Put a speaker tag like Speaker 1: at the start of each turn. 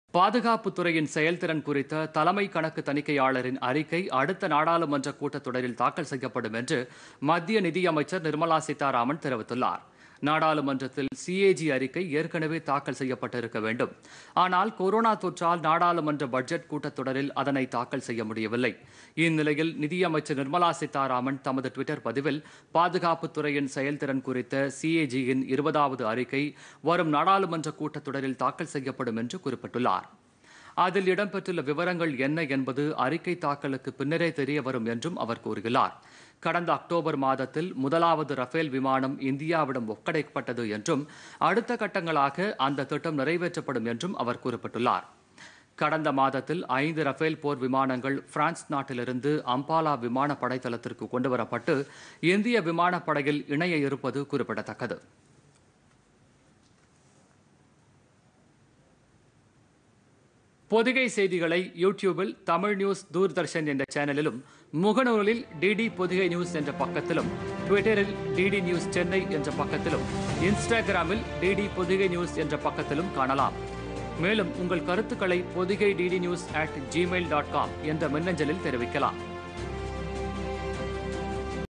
Speaker 1: பாதுகாப்புத்துறையின் செயல்திறன் குறித்த தலைமை கணக்கு தணிக்கையாளரின் அறிக்கை அடுத்த நாடாளுமன்ற கூட்டத்தொடரில் தாக்கல் செய்யப்படும் என்று மத்திய நிதியமைச்சர் நிர்மலா சீதாராமன் தெரிவித்துள்ளார். நாடாளுமன்றத்தில் சிஏஜி அறிக்கை ஏற்கனவே தாக்கல் செய்யப்பட்டிருக்க வேண்டும். ஆனால் கொரோனா தொற்றால் நாடாளுமன்ற பட்ஜெட் கூட்டத்தொடரில் அதனை தாக்கல் செய்ய முடியவில்லை. இந்நிலையில் நிதியமைச்சர் நிர்மலா சீதாராமன் தமது டுவிட்டர் பதிவில் பாதுகாப்புத்துறையின் செயல்திறன் குறித்த சிஏஜியின் 20வது அறிக்கை வரும் நாடாளுமன்ற கூட்டத்தொடரில் தாக்கல் செய்யப்படும் என்று குறிப்பிட்டுள்ளார். அதில் இடம்பெற்றுள்ள விவரங்கள் என்ன என்பது அறிக்கை தாக்கலுக்கு பின்னரே தெரிய வரும் என்றும் அவர் கூறுகிறார். கடந்த அக்டோபர் மாதத்தில் முதலாவது ரஃபேல் விமானம் இந்தியாவிடம் ஒப்படைக்கப்பட்டது என்றும் அடுத்த கட்டங்களாக அந்த திட்டம் நிறைவேற்றப்படும் என்றும் அவர் குறிப்பிட்டுள்ளார். கடந்த மாதத்தில் 5 ரஃபேல் போர் விமானங்கள் பிரான்ஸ் நாட்டிலிருந்து அம்பாலா விமானப்படை தளத்திற்கு கொண்டுவரப்பட்டு இந்திய விமானப்படையில் இணைய இருப்பது குறிப்பிடத்தக்கது. பொதிகை செய்திகளை யூடியூபில் தமிழ் நியூஸ் தூர்தர்ஷன் என்ற சேனலிலும், முகநூலில் டிடி பொதிகை நியூஸ் என்ற பக்கத்திலும், ட்விட்டரில் டிடி நியூஸ் சென்னை என்ற பக்கத்திலும், இன்ஸ்டாகிராமில் டிடி பொதிகை நியூஸ் என்ற பக்கத்திலும் காணலாம். மேலும் உங்கள் கருத்துக்களை பொதிகை dd news@gmail.com என்ற மின்னஞ்சலில் தெரிவிக்கலாம்.